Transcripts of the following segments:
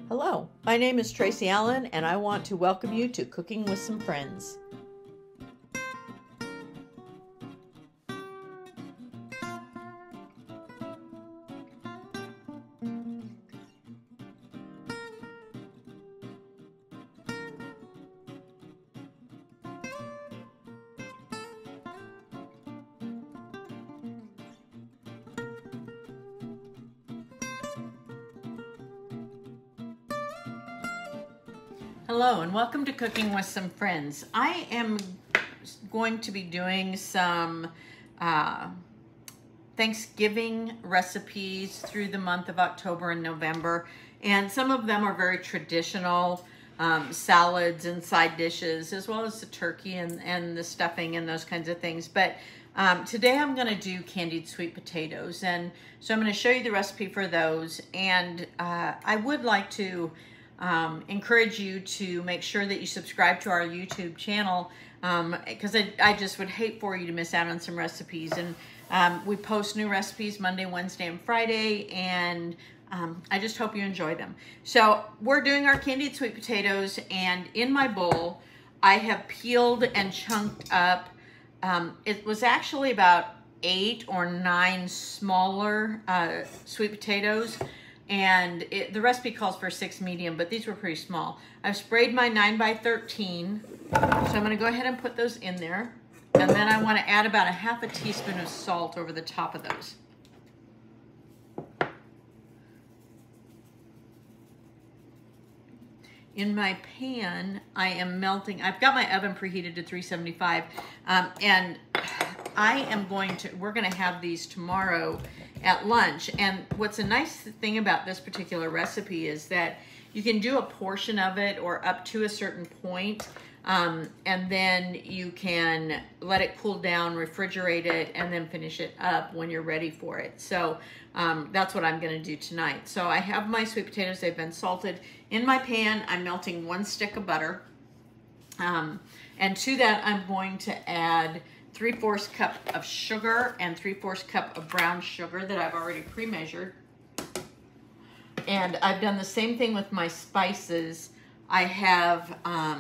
Hello, my name is Tracy Allen and I want to welcome you to Cooking with Some Friends. Hello and welcome to Cooking with Some Friends. I am going to be doing some Thanksgiving recipes through the month of October and November, and some of them are very traditional salads and side dishes, as well as the turkey and the stuffing and those kinds of things. But today I'm going to do candied sweet potatoes, and so I'm going to show you the recipe for those. And I would like to encourage you to make sure that you subscribe to our YouTube channel, because I just would hate for you to miss out on some recipes. And we post new recipes Monday, Wednesday, and Friday, and I just hope you enjoy them. So we're doing our candied sweet potatoes, and in my bowl I have peeled and chunked up, it was actually about 8 or 9 smaller sweet potatoes. And the recipe calls for 6 medium, but these were pretty small. I've sprayed my 9x13, so I'm gonna go ahead and put those in there. And then I wanna add about a half a teaspoon of salt over the top of those. In my pan, I am melting, I've got my oven preheated to 375, and we're gonna have these tomorrow at lunch. And what's a nice thing about this particular recipe is that you can do a portion of it or up to a certain point, and then you can let it cool down, refrigerate it, and then finish it up when you're ready for it. So that's what I'm gonna do tonight. So I have my sweet potatoes, they've been salted. In my pan, I'm melting 1 stick of butter. And to that, I'm going to add 3/4 cup of sugar and 3/4 cup of brown sugar that I've already pre-measured. And I've done the same thing with my spices. I have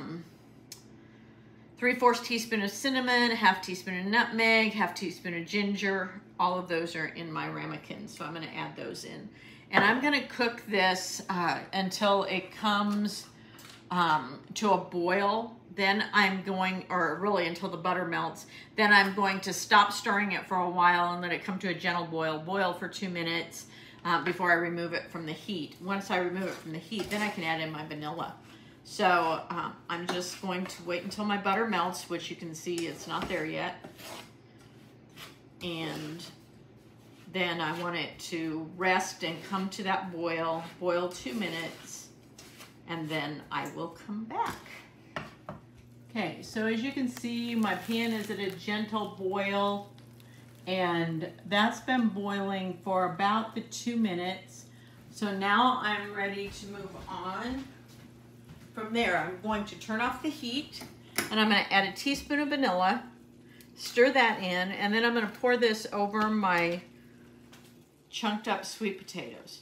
3/4 teaspoon of cinnamon, 1/2 teaspoon of nutmeg, 1/2 teaspoon of ginger. All of those are in my ramekin, so I'm gonna add those in. And I'm gonna cook this until it comes to a boil. Then I'm going, or really until the butter melts, then I'm going to stop stirring it for a while and let it come to a gentle boil for 2 minutes before I remove it from the heat. Once I remove it from the heat, then I can add in my vanilla. So I'm just going to wait until my butter melts, which you can see it's not there yet. And then I want it to rest and come to that boil 2 minutes, and then I will come back. Okay, so as you can see, my pan is at a gentle boil, and that's been boiling for about the 2 minutes. So now I'm ready to move on. From there, I'm going to turn off the heat, and I'm going to add a teaspoon of vanilla, stir that in, and then I'm going to pour this over my chunked up sweet potatoes.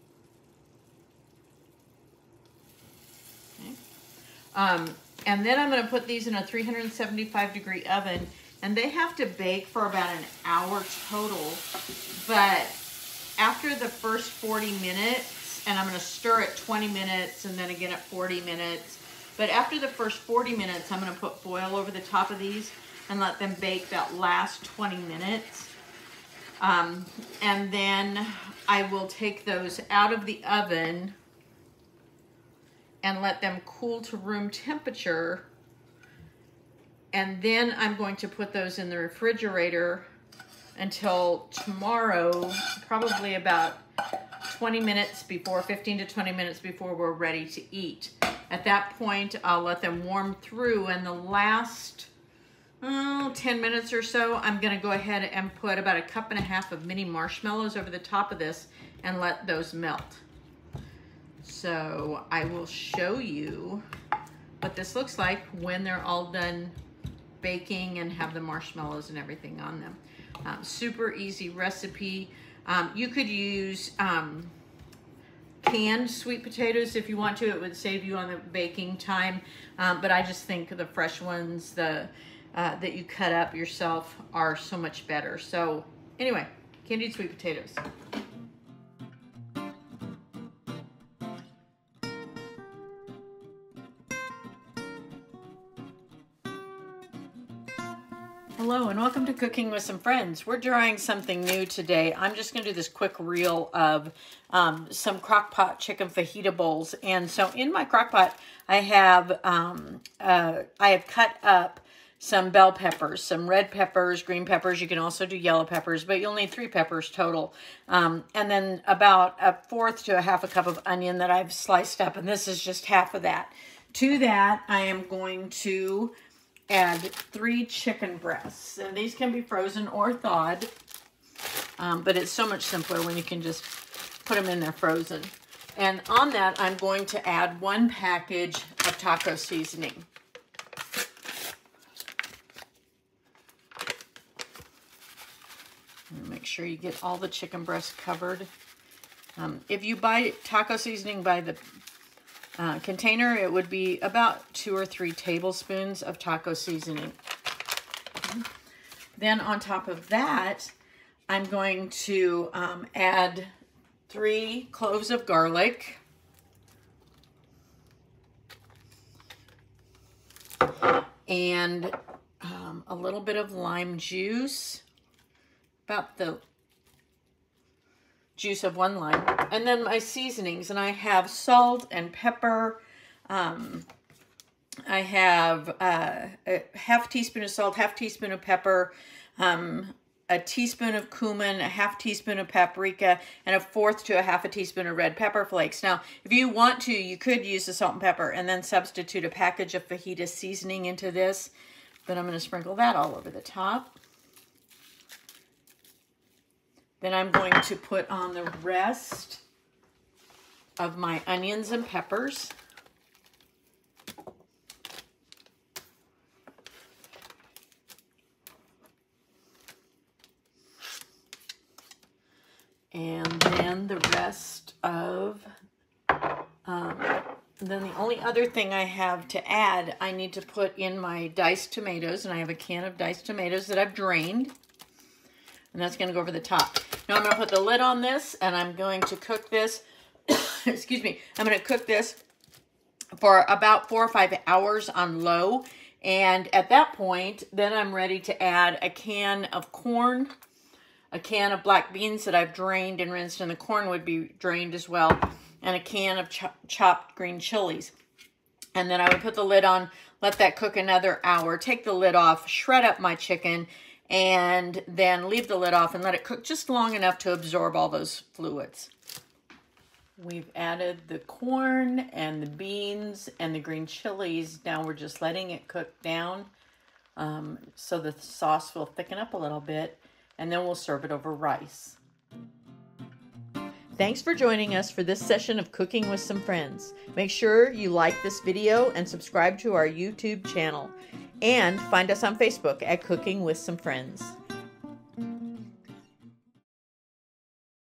Okay. And then I'm going to put these in a 375-degree oven, and they have to bake for about an hour total. But after the first 40 minutes, and I'm going to stir it 20 minutes and then again at 40 minutes. But after the first 40 minutes, I'm going to put foil over the top of these and let them bake that last 20 minutes. And then I will take those out of the oven and let them cool to room temperature. And then I'm going to put those in the refrigerator until tomorrow, probably about 20 minutes before, 15 to 20 minutes before we're ready to eat. At that point, I'll let them warm through, and the last 10 minutes or so, I'm gonna go ahead and put about 1.5 cups of mini marshmallows over the top of this and let those melt. So I will show you what this looks like when they're all done baking and have the marshmallows and everything on them. Super easy recipe. You could use canned sweet potatoes if you want to. It would save you on the baking time. But I just think the fresh ones, that you cut up yourself, are so much better. So anyway, candied sweet potatoes. Hello and welcome to Cooking with Some Friends. We're trying something new today. I'm just going to do this quick reel of some crock-pot chicken fajita bowls. And so in my crock-pot, I have cut up some bell peppers, some red peppers, green peppers. You can also do yellow peppers, but you'll need 3 peppers total. And then about 1/4 to 1/2 cup of onion that I've sliced up, and this is just half of that. To that, I am going to add 3 chicken breasts, and these can be frozen or thawed, but it's so much simpler when you can just put them in there frozen. And on that, I'm going to add 1 package of taco seasoning. Make sure you get all the chicken breasts covered. If you buy taco seasoning by the container, it would be about 2 or 3 tablespoons of taco seasoning. Then on top of that, I'm going to add 3 cloves of garlic, and a little bit of lime juice, about the juice of 1 lime, and then my seasonings, and I have salt and pepper. I have a 1/2 teaspoon of salt, 1/2 teaspoon of pepper, a teaspoon of cumin, a 1/2 teaspoon of paprika, and 1/4 to 1/2 teaspoon of red pepper flakes. Now, if you want to, you could use the salt and pepper and then substitute a package of fajita seasoning into this, but I'm going to sprinkle that all over the top. Then I'm going to put on the rest of my onions and peppers. And then the rest of, then the only other thing I have to add, I need to put in my diced tomatoes, and I have a can of diced tomatoes that I've drained. And that's going to go over the top. Now I'm going to put the lid on this, and I'm going to cook this, excuse me, I'm going to cook this for about 4 or 5 hours on low. And at that point, then I'm ready to add a can of corn, a can of black beans that I've drained and rinsed, and the corn would be drained as well, and a can of chopped green chilies. And then I would put the lid on, let that cook another hour, take the lid off, shred up my chicken, and then leave the lid off and let it cook just long enough to absorb all those fluids. We've added the corn and the beans and the green chilies. Now we're just letting it cook down so the sauce will thicken up a little bit, and then we'll serve it over rice. Thanks for joining us for this session of Cooking with Some Friends. Make sure you like this video and subscribe to our YouTube channel. And find us on Facebook at Cooking with Some Friends.